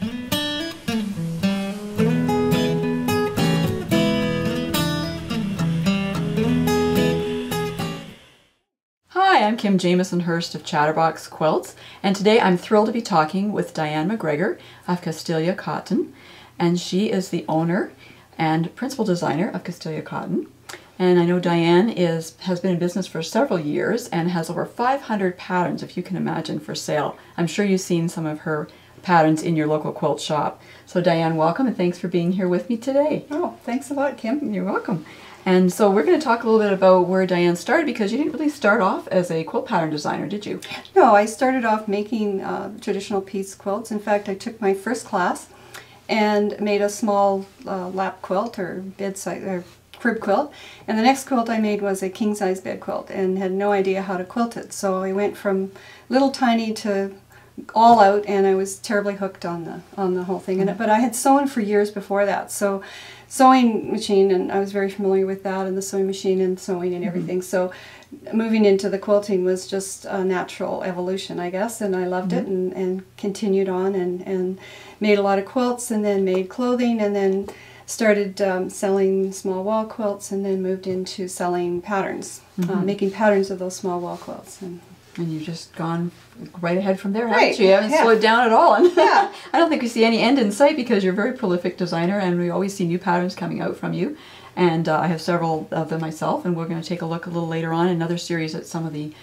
Hi, I'm Kim Jamieson Hurst of Chatterbox Quilts, and today I'm thrilled to be talking with Diane McGregor of Castalia Cotton, and she is the owner and principal designer of Castalia Cotton. And I know Diane has been in business for several years and has over 500 patterns, if you can imagine, for sale. I'm sure you've seen some of her patterns in your local quilt shop. So Diane, welcome, and thanks for being here with me today. Oh, thanks a lot, Kim. You're welcome. And so we're going to talk a little bit about where Diane started, because you didn't really start off as a quilt pattern designer, did you? No, I started off making traditional piece quilts. In fact, I took my first class and made a small lap quilt or bedside or crib quilt. And the next quilt I made was a king-size bed quilt and had no idea how to quilt it. So I went from little tiny to all out, and I was terribly hooked on the whole thing. But I had sewn for years before that, so sewing machine, and I was very familiar with that and the sewing machine and sewing and everything. So moving into the quilting was just a natural evolution, I guess, and I loved it and continued on and made a lot of quilts, and then made clothing, and then started selling small wall quilts, and then moved into selling patterns, making patterns of those small wall quilts. And you've just gone right ahead from there, Right, haven't you? You haven't yeah. slowed down at all. And Yeah. I don't think we see any end in sight, because you're a very prolific designer, and we always see new patterns coming out from you. And I have several of them myself, and we're going to take a look a little later on in another series at some of the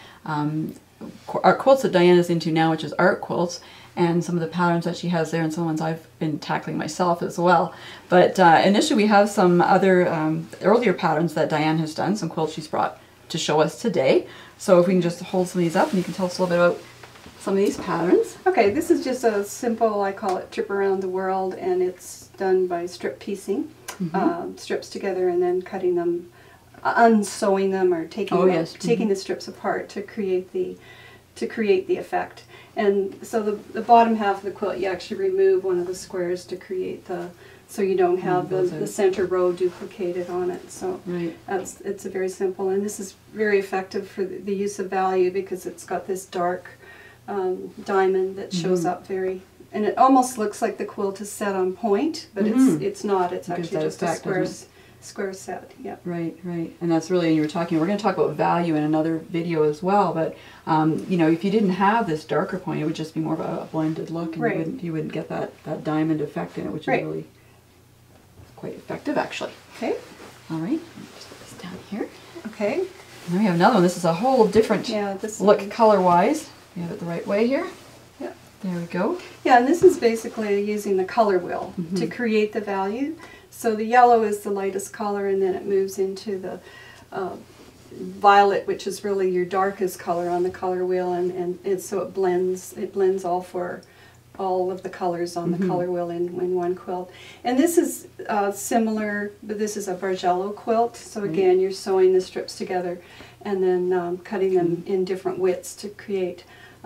art quilts that Diane is into now, which is art quilts, and some of the patterns that she has there, and some ones I've been tackling myself as well. But initially we have some other earlier patterns that Diane has done, some quilts she's brought to show us today. So if we can just hold some of these up, and you can tell us a little bit about some of these patterns. Okay, this is just a simple, I call it Trip Around the World, and it's done by strip piecing, strips together and then cutting them, unsewing them, or taking taking the strips apart to create the effect. And so the bottom half of the quilt, you actually remove one of the squares to create the, so you don't have the center row duplicated on it. So it's a very simple, and this is very effective for the use of value, because it's got this dark diamond that shows up very, and it almost looks like the quilt is set on point, but it's not. It's actually just a square set. Yeah. Right, right. And that's really, you were talking, we're going to talk about value in another video as well, but you know, if you didn't have this darker point, it would just be more of a blended look, and you wouldn't get that diamond effect in it, which is really quite effective, actually. Okay. All right. Just put this down here. Okay. And then we have another one. This is a whole different look color-wise. We have it the right way here. Yeah. There we go. Yeah, and this is basically using the color wheel to create the value. So the yellow is the lightest color, and then it moves into the violet, which is really your darkest color on the color wheel, and so it blends all of the colors on the color wheel in one quilt. And this is similar, but this is a Bargello quilt. So again, you're sewing the strips together and then cutting them in different widths to create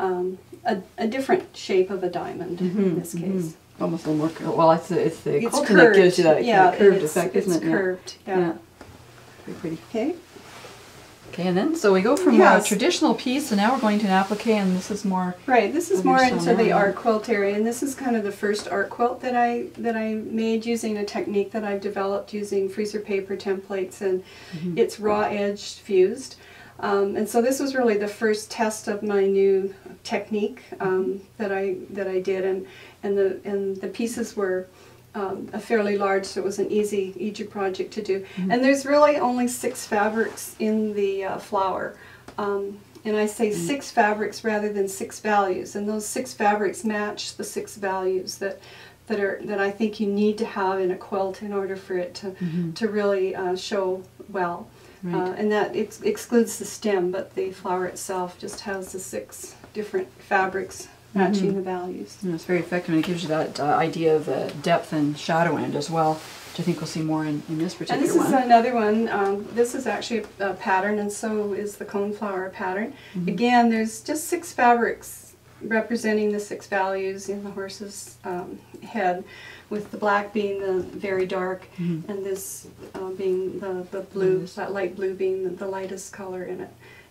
a different shape of a diamond in this case. Almost a little more, well, it's the quilting curved. that gives you that kind of curved effect, isn't it? It's curved, yeah. Very pretty. Okay. Okay, and then, so we go from a traditional piece, and now we're going to an applique, and this is more... Right, this is more into the art quilt area, and this is kind of the first art quilt that I made using a technique that I've developed using freezer paper templates, and it's raw edged fused. And so this was really the first test of my new technique that I did, and the pieces were fairly large, so it was an easy project to do. And there's really only 6 fabrics in the flower, and I say 6 fabrics rather than 6 values, and those 6 fabrics match the 6 values that I think you need to have in a quilt in order for it to really show well. And that excludes the stem, but the flower itself just has the 6 different fabrics matching the values. And it's very effective, and it gives you that idea of depth and shadow end as well, which I think we'll see more in this particular one. And this is another one. This is actually a pattern, and so is the coneflower pattern. Again, there's just 6 fabrics representing the 6 values in the horse's head, with the black being the very dark, and this being the blue, that light blue being the lightest color in it.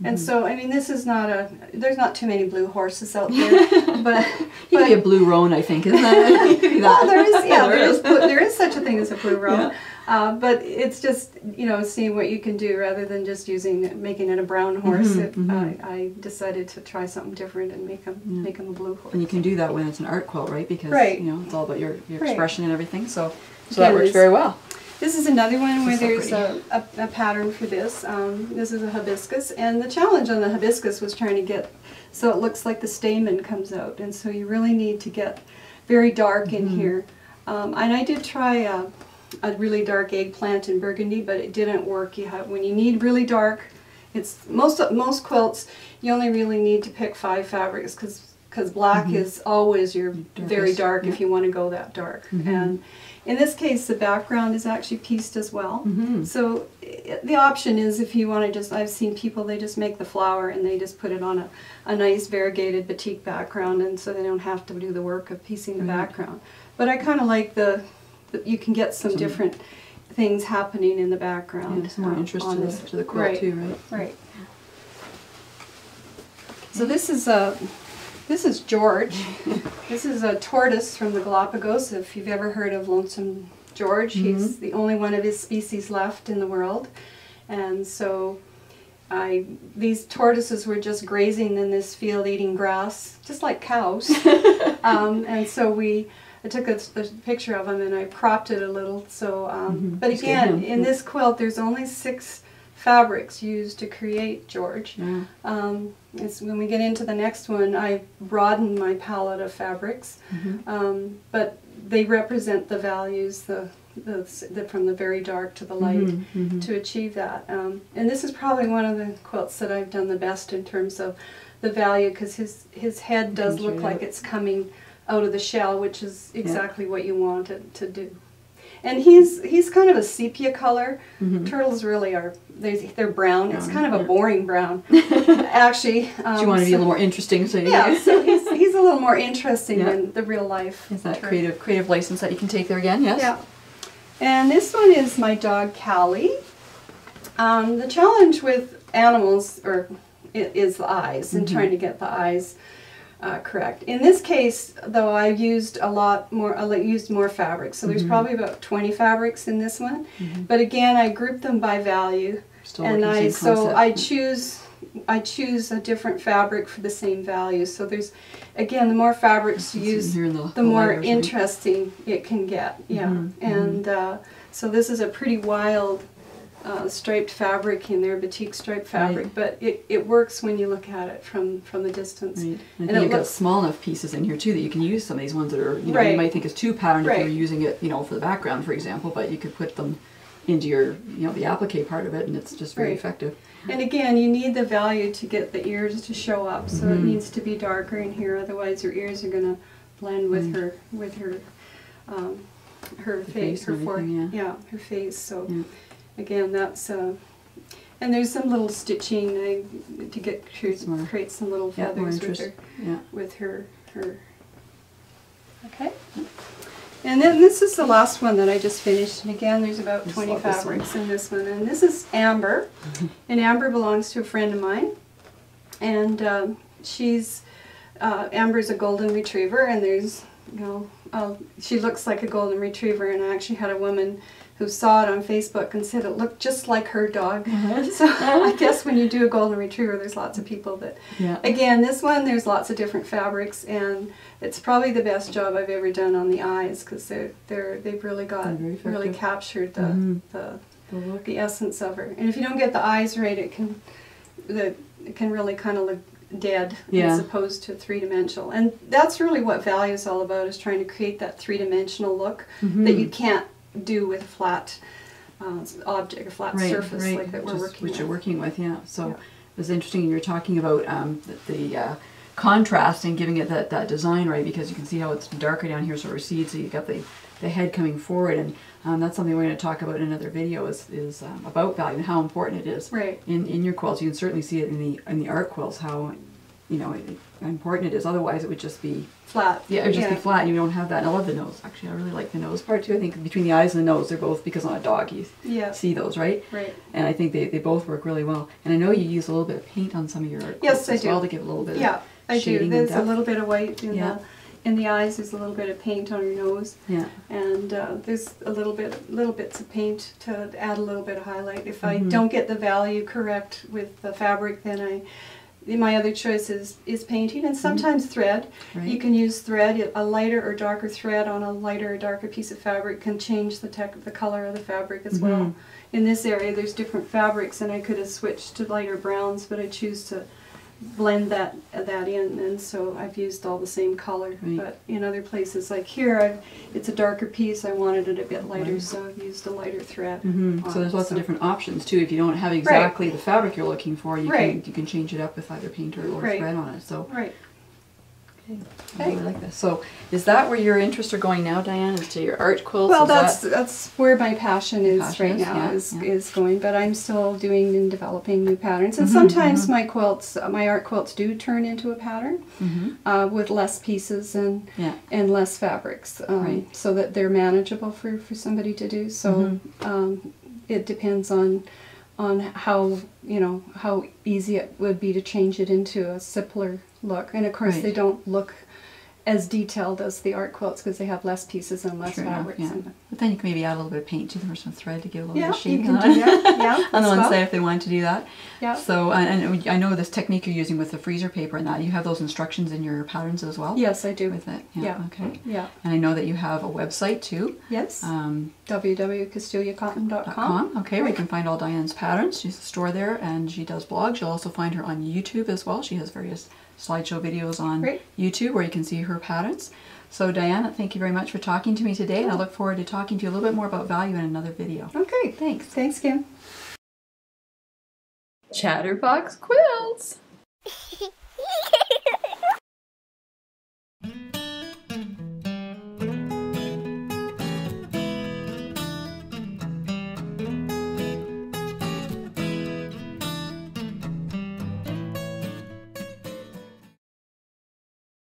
And so, I mean, this is not there's not too many blue horses out there, but you could be a blue roan, I think, isn't that? You could be that. Well, there is such a thing as a blue roan, but it's just, you know, seeing what you can do rather than just making it a brown horse. I decided to try something different and make them a blue horse. And you can do that when it's an art quilt, right? Because you know, it's all about your expression and everything. So that works very well. This is another one where there's a pattern for this. This is a hibiscus, and the challenge on the hibiscus was trying to get so it looks like the stamen comes out, and so you really need to get very dark in here. And I did try a really dark eggplant in burgundy, but it didn't work. When you need really dark, it's most quilts you only really need to pick 5 fabrics because black is always your very dark if you want to go that dark. And in this case, the background is actually pieced as well. So the option is, if you want to just, I've seen people, they just make the flower and they just put it on a nice variegated batik background, and so they don't have to do the work of piecing the background. But I kind of like you can get some different things happening in the background. Yeah, some more interest to the quilt too, right? Right. So this is George. This is a tortoise from the Galapagos. If you've ever heard of Lonesome George, he's the only one of his species left in the world. And so these tortoises were just grazing in this field eating grass, just like cows. And so I took a picture of them and I cropped it a little. So, but again, in this quilt there's only 6 fabrics used to create George. When we get into the next one, I broadened my palette of fabrics, but they represent the values, from the very dark to the light, to achieve that. And this is probably one of the quilts that I've done the best in terms of the value, because his head does look like it's coming out of the shell, which is exactly what you want it to do. And he's kind of a sepia color. Turtles really are, they're brown. It's kind of a boring brown, actually. Do you want to be a little more interesting? So so he's a little more interesting than the real life. Is that creative license that you can take there again? Yes. Yeah. And this one is my dog Callie. The challenge with animals is the eyes, and trying to get the eyes correct. In this case, though, I used more fabrics. So there's probably about 20 fabrics in this one. But again, I grouped them by value, and I choose a different fabric for the same value. So there's, again, the more fabrics you use, the more interesting it can get. And so this is a pretty wild striped fabric in there, batik striped fabric, but it works when you look at it from the distance. And you've got small enough pieces in here too that you can use some of these ones that are, you know, you might think is too patterned if you're using it, you know, for the background, for example, but you could put them into your, you know, the applique part of it, and it's just very effective. And again, you need the value to get the ears to show up, so it needs to be darker in here, otherwise your ears are going to blend with her face, her forehead, her face. So. Again, that's and there's some little stitching to create some little feathers with her. Okay. And then this is the last one that I just finished. And again, there's about 20 fabrics in this one. And this is Amber, and Amber belongs to a friend of mine. And Amber's a golden retriever, and there's, you know, she looks like a golden retriever. And I actually had a woman who saw it on Facebook and said it looked just like her dog. So I guess when you do a golden retriever, there's lots of people that. Again, this one, there's lots of different fabrics, and it's probably the best job I've ever done on the eyes, because they've really captured the essence of her. And if you don't get the eyes right, it can really kind of look dead as opposed to three-dimensional. And that's really what value is all about, is trying to create that three-dimensional look that you can't do with a flat object, a flat surface like that we're working with. Which you're working with, So it was interesting you were talking about the contrast and giving it that design, right? Because you can see how it's darker down here, so it recedes, so you've got the head coming forward, and that's something we're going to talk about in another video, is about value and how important it is in your quilts. You can certainly see it in the art quilts, how you know, how important it is. Otherwise, it would just be Flat. yeah, it would just be flat. And you don't have that. And I love the nose. Actually, I really like the nose part too. I think between the eyes and the nose, they're both, because on a dog you see those, right? Right. And I think they both work really well. And I know you use a little bit of paint on some of your art Yes, I as do. well to give a little bit Yeah, of I do. shading and There's a depth. little bit of white Yeah. in the eyes. There's a little bit of paint on your nose. Yeah. And there's little bits of paint to add a little bit of highlight. If I don't get the value correct with the fabric, then my other choice is painting, and sometimes thread. Right. You can use thread. A lighter or darker thread on a lighter or darker piece of fabric can change the color of the fabric as well. In this area, there's different fabrics, and I could have switched to lighter browns, but I choose to blend that in, and so I've used all the same color. Right. But in other places, like here, it's a darker piece. I wanted it a bit lighter, so I've used a lighter thread. So there's lots of different options too. If you don't have exactly the fabric you're looking for, you can change it up with either paint or thread on it. So I really like this. So is that where your interests are going now, Diane? Is to your art quilts? Well, that's where my passion is right now. Yeah, Is going, but I'm still doing and developing new patterns. And sometimes my art quilts do turn into a pattern with less pieces and less fabrics, so that they're manageable for somebody to do. So it depends on how how easy it would be to change it into a simpler look. And of course, they don't look as detailed as the art quilts because they have less pieces and less fabrics. But then you can maybe add a little bit of paint too, or some thread to give a little bit of shading on it. On the one side if they wanted to do that. Yeah. So, and I know this technique you're using with the freezer paper and that, you have those instructions in your patterns as well? Yes, I do. With it? Yeah. Okay. Yeah. And I know that you have a website too. Yes. www.castiliacotton.com. Okay, we can find all Diane's patterns. She's a store there, and she does blogs. You'll also find her on YouTube as well. She has various slideshow videos on YouTube where you can see her patterns. So Diane, thank you very much for talking to me today, and I look forward to talking to you a little bit more about value in another video. Okay, thanks. Thanks, Kim. Chatterbox Quilts!